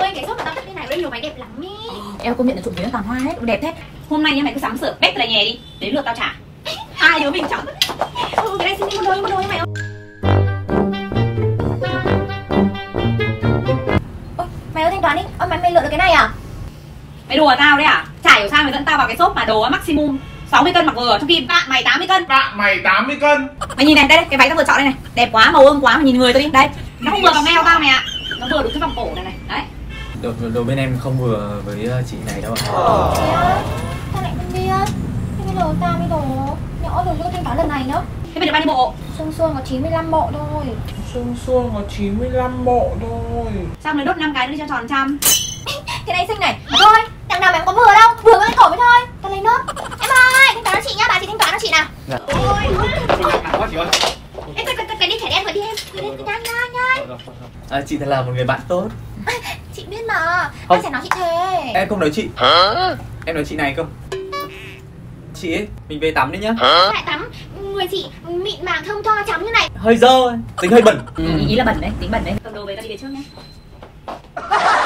ơi, cái shop mà tao thích cái này đây nhiều váy đẹp lắm ý. Em công nhận là trộm vía toàn hoa hết, đẹp thế. Hôm nay nha mày cứ sắm sửa bét lại nhè đi, đến lượt tao trả. Hai đứa mình chọn. Cái này xin đi một đôi nha mày ơi. Ôi, mày ơi thanh toán đi. Ôi mày lựa được cái này à? Mày đùa tao đấy à? Chả hiểu sao mày dẫn tao vào cái shop mà đồ maximum 60 cân mặc vừa, trong khi bạn mày 80 cân. Bạn mày 80 cân. Mày nhìn này, đây cái váy tao vừa chọn đây này, đẹp quá, màu ương quá, mày nhìn người tao đi. Đây, nó không vừa vòng eo tao mày ạ. Nó vừa đúng cái vòng cổ này này. Đấy. Đồ bên em không vừa với chị này đâu ạ. Thế á? Sao lại không biết? Thế bây giờ tao mới đồ nhỏ rồi, chưa thanh toán lần này nữa. Thế mày được bao nhiêu bộ? Xuông xuông có 95 bộ thôi. Xuông xuông có 95 bộ thôi. Sao mày đốt 5 cái nữa đi cho tròn 100. Cái này xinh này. Thôi, đằng nào mày cũng có vừa đâu, vừa với cái cổ mới thôi. Tao lấy nốt. Em ơi, thanh toán cho chị nhá, bà chị thanh toán cho chị nào. Dạ. Ôi, Quá chị ơi. em cái đi thẻ đen rồi đi em. Nhanh nhanh. Chị thật là một người bạn tốt. Chị biết mà, Không. anh sẽ nói chị thế. Em không nói chị. Em nói chị này không. Chị ấy, mình về tắm đi nhá. Lại tắm, người chị mịn màng thơm tho trắng như này. Hơi dơ, tính hơi bẩn. Ý là bẩn đấy, tính bẩn đấy. Cầm đồ về tao đi về trước nhé.